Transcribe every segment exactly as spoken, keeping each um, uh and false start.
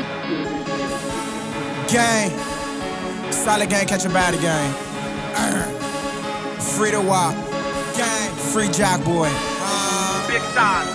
Gang, solid gang, catch a body gang. Free to walk, gang, free Jack boy. Uh, Big size.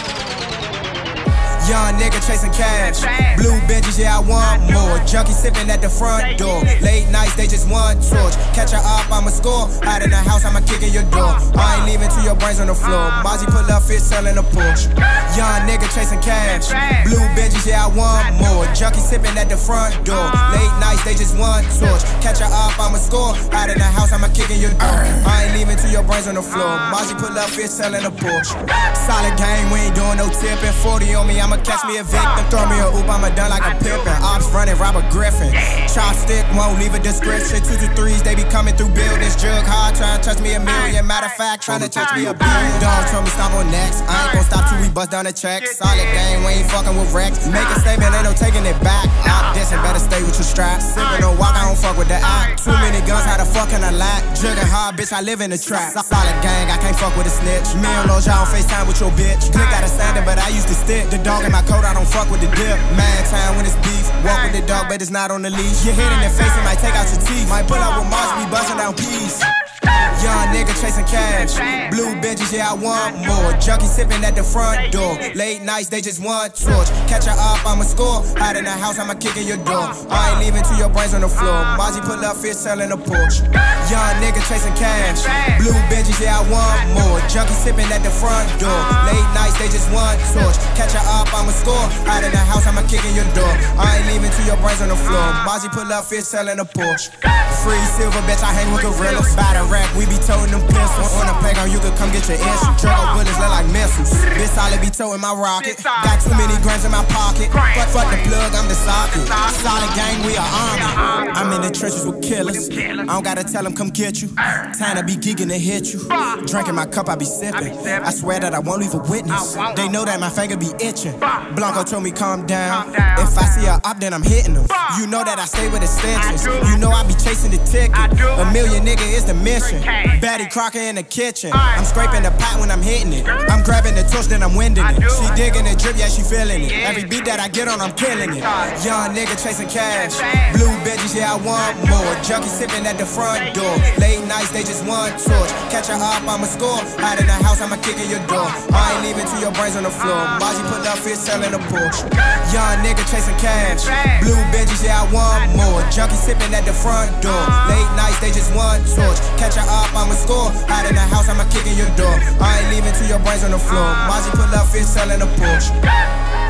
Young nigga chasing cash. Blue Benjis, yeah, I want more. Junkie sipping at the front door. Late nights, they just want torch. Catch her up, I'ma score. Out in the house, I'ma kick in your door. I ain't leaving till your brains on the floor. Mozzie pull up, fit selling a Porsche. Young nigga chasing cash. Blue Benjis, yeah, I want more. Junkie sipping at the front door. Late nights, they just want torch. Catch her up, I'ma score. Out in the house, I'ma kick in your door. I ain't leaving till your brains on the floor. Mozzie pull up, fit selling a Porsche. Solid game, we ain't doing no tipping. forty on me, I'ma catch me a victim. Throw me a oop, I'ma done like a pippin'. Ops running, Robert Griffin. Chopstick won't leave a description. Two to threes, they be coming through buildings. Jug hard, trying to touch me a million. Matter of fact, trying to touch me a billion. Dog told me stop on next. I ain't gon' stop till we bust down the check. Solid game, we ain't fucking with Rex. Make a statement, ain't no taking it back. Op dissing, better stay with your strap. Sippin' no walk, I don't fuck with the act. Too many guns, how the fuck can I lack? Juggin' hard, bitch, I live in the trap. Solid gang, I can't fuck with a snitch. Me and Lil John FaceTime with your bitch. Click out a standard, but I used to stick. The dog in my coat, I don't fuck with the dip. Mad time when it's beef. Walk with the dog, but it's not on the leash. Your head in the face, it might take out your teeth. Might pull up with Mars, be bustin' down peas. Young nigga chasing cash. Blue Benjis, yeah, I want more. Junkie sipping at the front door. Late nights, they just want torch. Catch her up, I'ma score. Out in the house, I'ma kick in your door. I ain't leaving till your brains on the floor. Mozzie pull up, fit selling a Porsche. Young nigga chasing cash. Blue Benjis, yeah, I want more. Junkie sipping at the front door. Late nights, they just want torch. Catch her up, I'ma score. Out in the house, I'ma kick in your door. I ain't leaving till your brains on the floor. Mozzie pull up, fit selling a Porsche. Free silver, bitch, I hang with gorillas. By the rack, we be toting them pistols. On the playground, you could come get your issue. Drago bullets look like missiles. Bitch, solid be toting my rocket. Got too many grams in my pocket. Fuck, fuck the plug, I'm the socket. Solid gang, we are army. I'm in the trenches with killers. I don't gotta tell them, come get you. Time to be geeking to hit you. Drinking my cup, I be sipping. I swear that I won't leave a witness. They know that my finger be itching. Blanco told me calm down. If I see a op, then I'm hitting them. You know that I stay with extensions. You know I be chasing the ticket. A million nigga is the mission. Betty Crocker in the kitchen. I'm scraping the pot when I'm hitting it. I'm grabbing the torch, then I'm winding it. She digging the drip, yeah, she feeling it. Every beat that I get on, I'm killing it. Young nigga chasing cash. Blue Benjis, yeah, I want more. Junkie sipping at the front door. Late nights, they just want torch. Catch her up, I'ma score. Out in the house, I'ma kick in your door. I ain't leaving till your brains on the floor. Mozzie pull up, fit selling a Porsche. Young nigga chasing cash. Blue Benjis, yeah, I want more. Junkie sipping at the front door. Late nights, they just want torch. Catch her up, I'ma score. Out in the house, I'ma kick in your door. I ain't leaving till your brains on the floor. Mozzie pull up, fit selling a Porsche.